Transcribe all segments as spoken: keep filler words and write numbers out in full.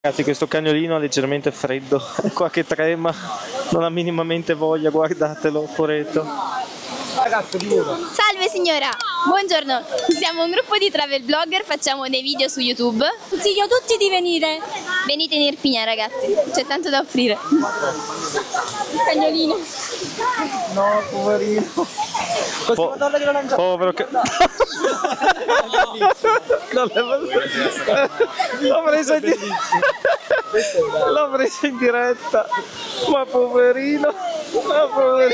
Ragazzi, questo cagnolino ha leggermente freddo, è qua che trema, non ha minimamente voglia, guardatelo, poretto. Salve signora, buongiorno, siamo un gruppo di travel blogger, facciamo dei video su YouTube. Consiglio a tutti di venire. Venite in Irpinia ragazzi, c'è tanto da offrire. Cagnolino. No, poverino. Po povero che... L'ho preso in diretta. L'ho preso in diretta. Ma poverino. Ma poverino.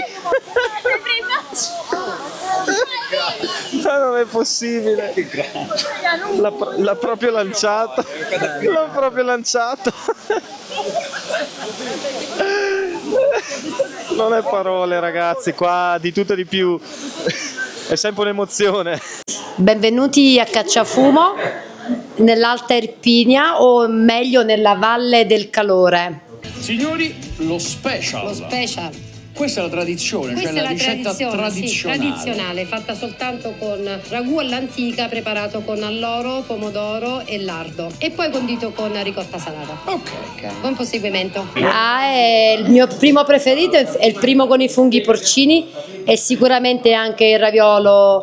Ma non è possibile. L'ha proprio lanciato. L'ha proprio lanciato. Non è parole ragazzi, qua di tutto e di più. È sempre un'emozione. Benvenuti a Cacciafumo, nell'Alta Irpinia o meglio nella Valle del Calore. Signori, lo special. Lo special. Questa è la tradizione, Questa cioè è la, la ricetta tradizione, tradizionale. Sì, tradizionale, fatta soltanto con ragù all'antica, preparato con alloro, pomodoro e lardo e poi condito con ricotta salata. Ok, ok. Buon proseguimento. Ah, è il mio primo preferito, è il primo con i funghi porcini e sicuramente anche il raviolo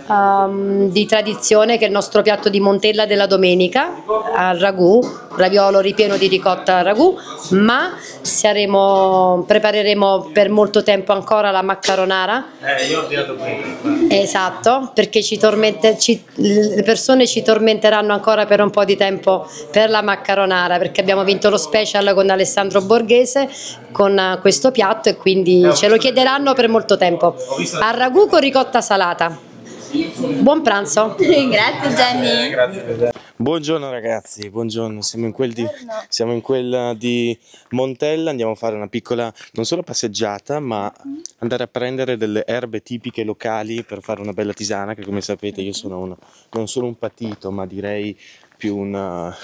um, di tradizione, che è il nostro piatto di Montella della domenica, al ragù, raviolo ripieno di ricotta al ragù, ma saremo, prepareremo per molto tempo ancora la maccaronara. Eh, io ho odiato questo. Esatto, perché ci tormente, ci, le persone ci tormenteranno ancora per un po' di tempo per la maccaronara, perché abbiamo vinto lo special con Alessandro Borghese con questo piatto e quindi ce lo chiederanno per molto tempo. Al ragù con ricotta salata. Buon pranzo. Grazie Jenny. Grazie. Buongiorno ragazzi, buongiorno, siamo in, quel di, siamo in quella di Montella, andiamo a fare una piccola, non solo passeggiata, ma andare a prendere delle erbe tipiche locali per fare una bella tisana, che come sapete io sono un, non solo un patito, ma direi più una,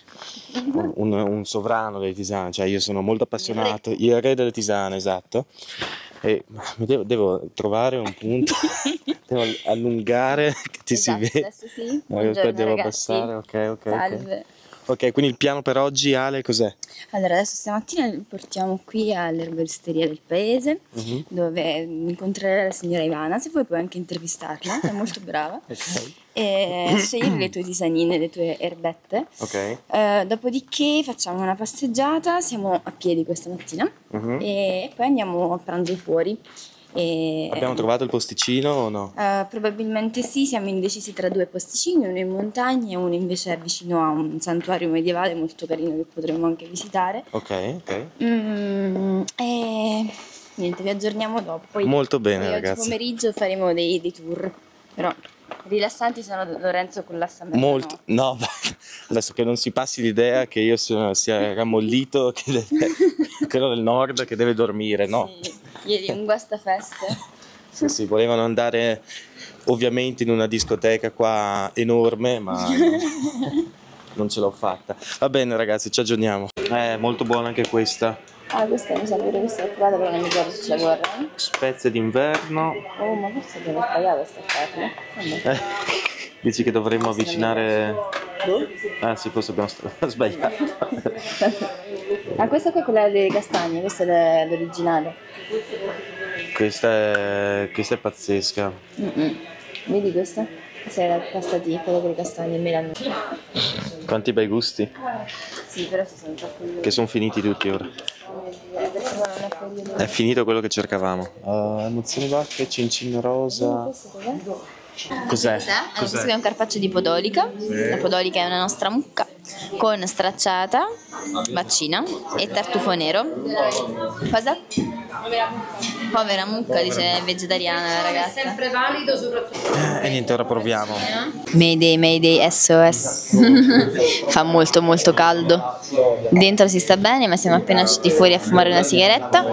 un, un sovrano delle tisane, cioè io sono molto appassionato, il re delle tisane, esatto. E devo, devo trovare un punto, devo allungare che ti Esatto, si vede. adesso sì. Aspetta, devo ragazzi. abbassare, ok, ok. Salve. Ok, quindi il piano per oggi, Ale, cos'è? Allora, adesso stamattina li portiamo qui all'erboristeria del paese, Uh-huh. dove incontrerai la signora Ivana, se vuoi puoi anche intervistarla, è molto brava, Ok. e scegli le tue tisanine, le tue erbette. Ok. Eh, dopodiché facciamo una passeggiata, siamo a piedi questa mattina Uh-huh. e poi andiamo a pranzo fuori. E, Abbiamo trovato il posticino o no? eh, probabilmente sì, siamo indecisi tra due posticini, uno in montagna e uno invece è vicino a un santuario medievale molto carino che potremmo anche visitare. Ok, ok. Mm, e niente, vi aggiorniamo dopo. Poi, Molto bene, poi oggi ragazzi. pomeriggio faremo dei, dei tour, però rilassanti sono Lorenzo con l'assa merda, Molto. No, adesso che non si passi l'idea che io sia, sia rammollito, che deve, quello del nord che deve dormire, no? Sì, ieri un guastafeste. Sì, sì, volevano andare ovviamente in una discoteca qua enorme, ma non ce l'ho fatta. Va bene ragazzi, ci aggiorniamo. È molto buona anche questa. Ah, questa mi sa pure questa è provata, però non mi ricordo se la guarda. Spezie d'inverno. Oh, ma forse devo sbagliare questa carne. Eh, dici che dovremmo avvicinare... Ah sì, forse abbiamo sbagliato. Ah, questa qua è quella delle castagne, questa è l'originale. Questa è... questa è pazzesca. Mm-mm. Vedi questa? Questa è la pasta di quella delle castagne, melano. Quanti bei gusti. Sì, però ci sono troppo di... Che sono finiti tutti ora. È finito quello che cercavamo. Uh, emozioni vacche, cincin rosa. Questo cos'è? Cos'è? Allora, questo è un carpaccio di podolica. La podolica è una nostra mucca con stracciata, vaccina e tartufo nero. Cosa? Povera mucca, dice vegetariana la ragazza. Sempre valido soprattutto. E niente, ora proviamo. Mayday, Mayday, S O S. Fa molto molto caldo. Dentro si sta bene, ma siamo appena usciti fuori a fumare una sigaretta.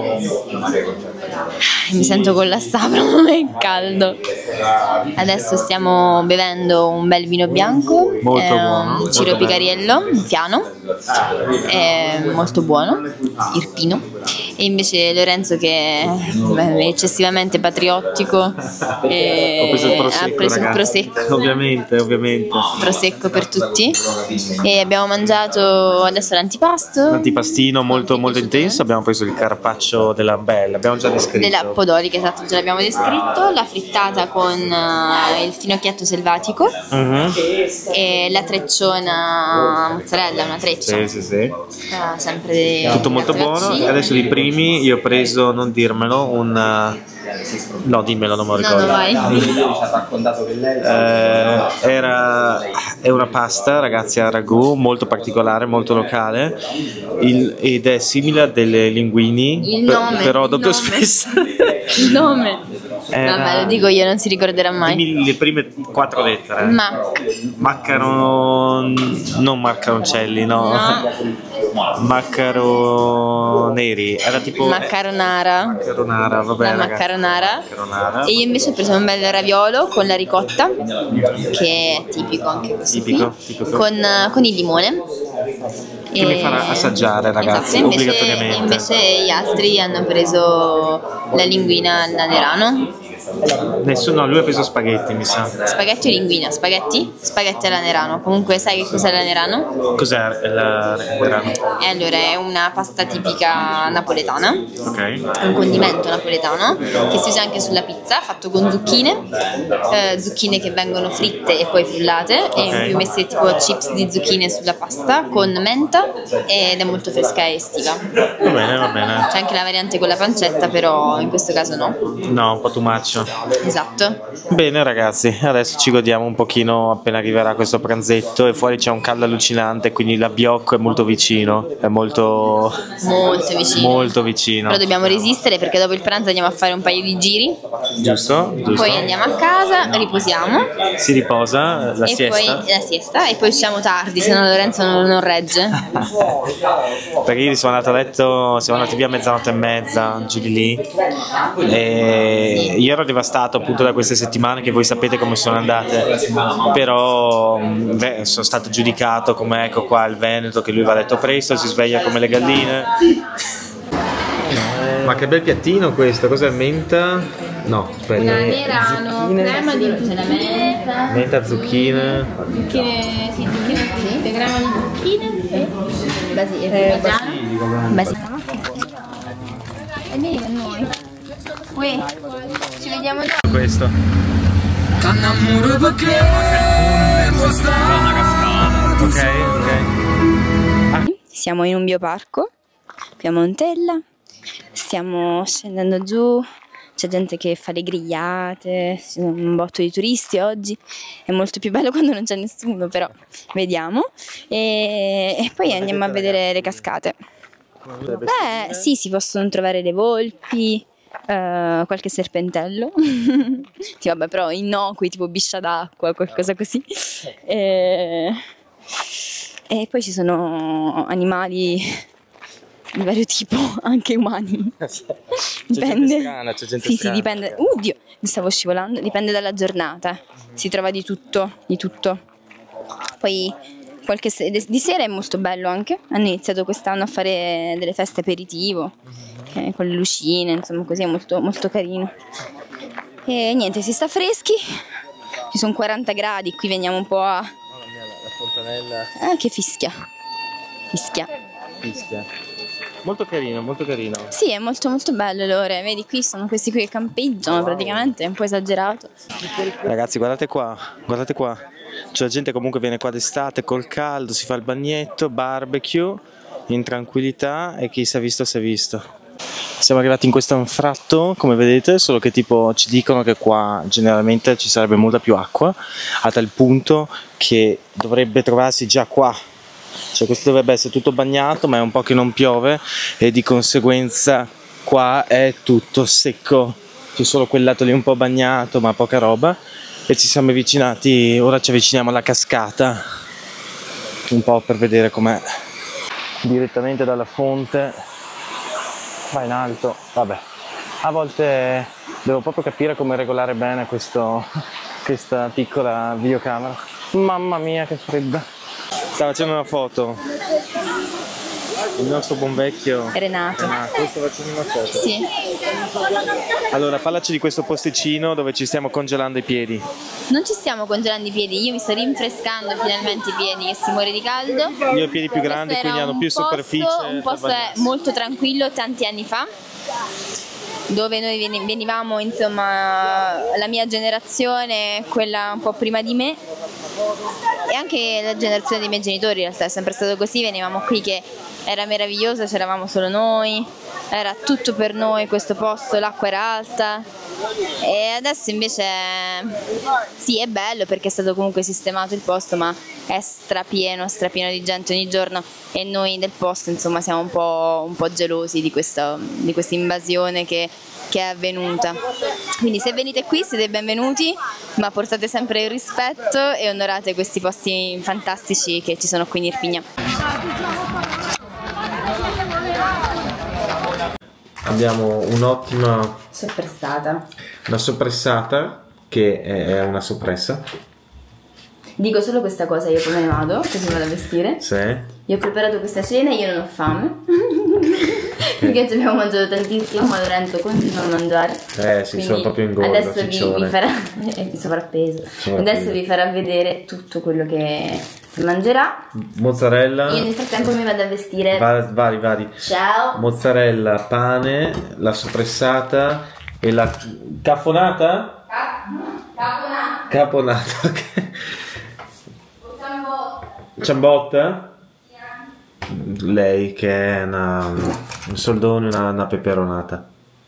Mi sento collassato, è caldo. Adesso stiamo bevendo un bel vino bianco, Molto eh, buono. un Ciro Picariello, un Fiano, è molto buono, Irpino. e invece Lorenzo, che beh, è eccessivamente patriottico, e Ho preso il prosecco, ha preso il ragazzi. prosecco. Ovviamente, ovviamente. Prosecco per tutti, e abbiamo mangiato adesso l'antipasto. L'antipastino molto, molto piaciuto, intenso, abbiamo preso il carpaccio della Bella, abbiamo già descritto. della podolica, esatto, già l'abbiamo descritto, la frittata con uh, il finocchietto selvatico, Mhm. e la trecciona mozzarella, una treccia. Sì, sì, sì. Ah, sempre dei Tutto molto buono. Vaccini. Adesso di primi io ho preso, non dirmelo, un... no, dimmelo, non me lo No, ricordo. no, vai. Eh, era, è una pasta, ragazzi, a ragù, molto particolare, molto locale, il- ed è simile a delle linguini, Il per- nome, però il doppio nome. spessa. Il nome. Era- Vabbè, lo dico io, non si ricorderà mai. Dimmi le prime quattro lettere. Mac. Maccaron... non maccaroncelli, no. No. Maccaroneri. Era tipo... Maccaronara. Maccaronara, vabbè, La ragazzi. maccaronara. Maccaronara. E io invece ho preso un bel raviolo con la ricotta, che è tipico anche questo Tipico, qui, tipico. Con, con il limone. Che mi farà assaggiare, ragazzi, esatto, invece, obbligatoriamente. invece gli altri hanno preso la linguina al nanerano. Nessuno, no, lui ha preso spaghetti, mi sa. Spaghetti o linguina? Spaghetti? Spaghetti alla nerano. Comunque sai che cos'è la nerano? Cos'è il grano? E allora è una pasta tipica napoletana, Ok. è un condimento napoletano che si usa anche sulla pizza, fatto con zucchine, eh, zucchine che vengono fritte e poi frullate, e in Ok. più messe tipo chips di zucchine sulla pasta con menta, ed è molto fresca e estiva. Va bene, va bene. C'è anche la variante con la pancetta, però in questo caso no. No, un po' too much. Esatto. Bene, ragazzi, adesso ci godiamo un pochino appena arriverà questo pranzetto, e fuori c'è un caldo allucinante, quindi la Biocco è molto vicino, è molto Molto vicino. molto vicino. Però dobbiamo resistere, perché dopo il pranzo andiamo a fare un paio di giri, Giusto? Giusto. poi andiamo a casa, riposiamo, Si riposa, la e siesta. poi la siesta, e poi usciamo tardi, se no Lorenzo non, non regge. Perché ieri siamo andati a letto, siamo andati via a mezzanotte e mezza, giù di lì, e io ero devastato appunto da queste settimane, che voi sapete come sono andate, però mh, beh, sono stato giudicato come, ecco qua, il Veneto, che lui va a letto presto, si sveglia come le galline. Ma che bel piattino questo, cos'è? Menta? No, aspetta. nerano, crema di menta, Menta, zucchine. zucchine, sì, zucchine, sì, crema di zucchine e basilico. Basilico. E vieni con noi. Uè, ci vediamo dopo. Questo. Ok, ok. Siamo in un bioparco qui a Montella, stiamo scendendo giù, c'è gente che fa le grigliate, ci sono un botto di turisti oggi, è molto più bello quando non c'è nessuno, però vediamo, e, e poi andiamo a vedere le cascate. Beh, sì, si possono trovare le volpi, eh, qualche serpentello, sì, vabbè, però innocui, tipo biscia d'acqua, qualcosa così. E... E poi ci sono animali di vario tipo, anche umani. Dipende. strana, c'è gente sì, strana. sì, dipende. Uh, Dio, mi stavo scivolando. Dipende dalla giornata. Si trova di tutto, di tutto. Poi qualche se- di sera è molto bello anche. Hanno iniziato quest'anno a fare delle feste aperitivo, eh, con le lucine, insomma, così è molto, molto carino. E niente, si sta freschi. Ci sono quaranta gradi, qui veniamo un po' a... La fontanella Ah, che fischia. Fischia. fischia. Molto carino, molto carino. Sì, è molto molto bello Lore. Vedi, qui sono questi qui che campeggiano praticamente, è un po' esagerato. Ragazzi, guardate qua, guardate qua. C'è la gente comunque viene qua d'estate col caldo, si fa il bagnetto, barbecue, in tranquillità, e chi si è visto si è visto. Siamo arrivati in questo anfratto, come vedete, solo che tipo ci dicono che qua generalmente ci sarebbe molta più acqua, a tal punto che dovrebbe trovarsi già qua. Cioè questo dovrebbe essere tutto bagnato, ma è un po' che non piove, e di conseguenza qua è tutto secco. C'è solo quel lato lì un po' bagnato, ma poca roba. E ci siamo avvicinati, ora ci avviciniamo alla cascata, un po' per vedere com'è. Direttamente dalla fonte. Va in alto, vabbè, a volte devo proprio capire come regolare bene questo, questa piccola videocamera. Mamma mia che fredda. Stavo facendo una foto. Il nostro buon vecchio Renato. Renato, sto facendo una foto. Sì. Allora, parlaci di questo posticino dove ci stiamo congelando i piedi. Non ci stiamo congelando i piedi, io mi sto rinfrescando finalmente i piedi che si muore di caldo. Io ho i piedi più grandi, Questo quindi era hanno un più posto- superficie. Un posto è molto tranquillo tanti anni fa, dove noi veni- venivamo, insomma, la mia generazione, quella un po' prima di me, e anche la generazione dei miei genitori, in realtà è sempre stato così, venivamo qui che era meraviglioso, c'eravamo solo noi, era tutto per noi questo posto, l'acqua era alta, e adesso invece sì, è bello perché è stato comunque sistemato il posto, ma è strapieno, strapieno di gente ogni giorno, e noi del posto insomma siamo un po', un po' gelosi di questa di questa invasione che, che è avvenuta. Quindi se venite qui siete benvenuti, ma portate sempre il rispetto e onorate questi posti fantastici che ci sono qui in Irpinia. Abbiamo un'ottima, Soppressata. una soppressata che è una soppressa. Dico solo questa cosa, io poi me ne vado, così vado a vestire. Sì. Io ho preparato questa cena e io non ho fame. Perché ci abbiamo mangiato tantissimo, ma Lorenzo continua a mangiare. Eh sì, Quindi sono proprio in gola, adesso vi, ciccione. vi farà è sovrappeso. Sovrappeso. Adesso vi farà vedere tutto quello che mangerà. Mozzarella. Io nel frattempo mi vado a vestire. Va- vari, vari. Ciao. Mozzarella, pane, la soppressata e la cafonata? Caponata. Caponata, ok. Ciambotta? Lei che è una, un soldone, una, una peperonata.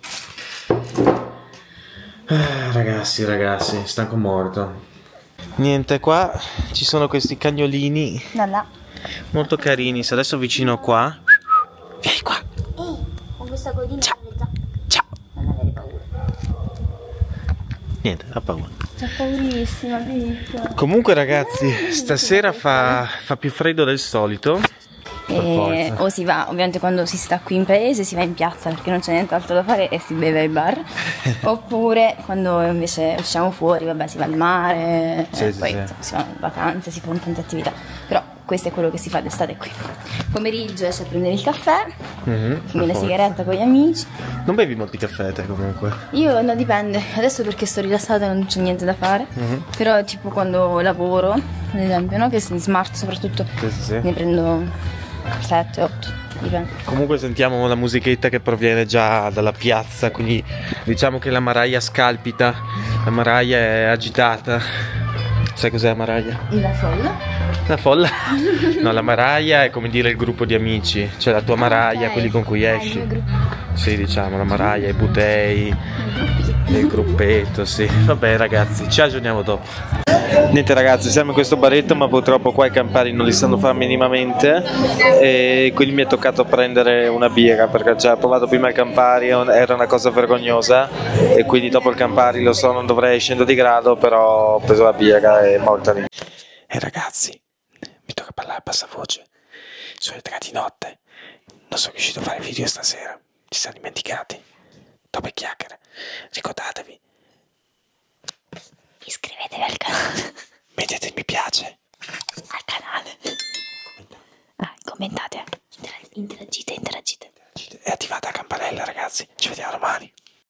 Ah, ragazzi, ragazzi, stanco morto. Niente, qua ci sono questi cagnolini Da là. molto carini. Se adesso vicino qua. Vieni qua. Con questa codina. Ciao. Ciao. Non avere paura. Niente, ha paura. C'è paurissima, piccola. Comunque ragazzi, stasera fa, fa più freddo del solito. Per E, forza. o si va, ovviamente quando si sta qui in paese si va in piazza perché non c'è nient'altro da fare e si beve ai bar. Oppure quando invece usciamo fuori, vabbè, si va al mare, Sì, e sì, poi sì. insomma, si va in vacanze, si fanno tante attività. Però questo è quello che si fa d'estate qui. Pomeriggio esce a prendere il caffè, Mhm, fumi per la forza. sigaretta con gli amici. Non bevi molti caffè te comunque? Io no, dipende, adesso perché sto rilassata non c'è niente da fare, Mhm. però tipo quando lavoro, ad esempio, no? Che in smart soprattutto, Sì, sì, sì. ne prendo sette otto, dipende. Comunque sentiamo la musichetta che proviene già dalla piazza, quindi diciamo che la Maraia scalpita, la Maraia è agitata. Sai cos'è la Maraia? La folla? La folla? No, la Maraia è come dire il gruppo di amici, cioè la tua Maraia, ok. quelli con cui Ah, il esci. mio gruppo. Sì, diciamo, la Maraia, i Butei, il gruppetto, sì. Vabbè ragazzi, ci aggiorniamo dopo. Niente ragazzi, siamo in questo baretto, ma purtroppo qua i campari non li sanno fare minimamente, e quindi mi è toccato prendere una birra perché già ho provato prima il Campari, era una cosa vergognosa, e quindi dopo il Campari, lo so, non dovrei scendere di grado, però ho preso la birra e morta lì. E ragazzi, mi tocca parlare a bassa voce, sono le tre di notte, non sono riuscito a fare video stasera, ci siamo dimenticati, dopo chiacchiere, ricordatevi, Iscrivetevi al canale. mettete mi piace, Al canale. Ah, commentate. Interagite, interagite. e attivate la campanella ragazzi, ci vediamo domani.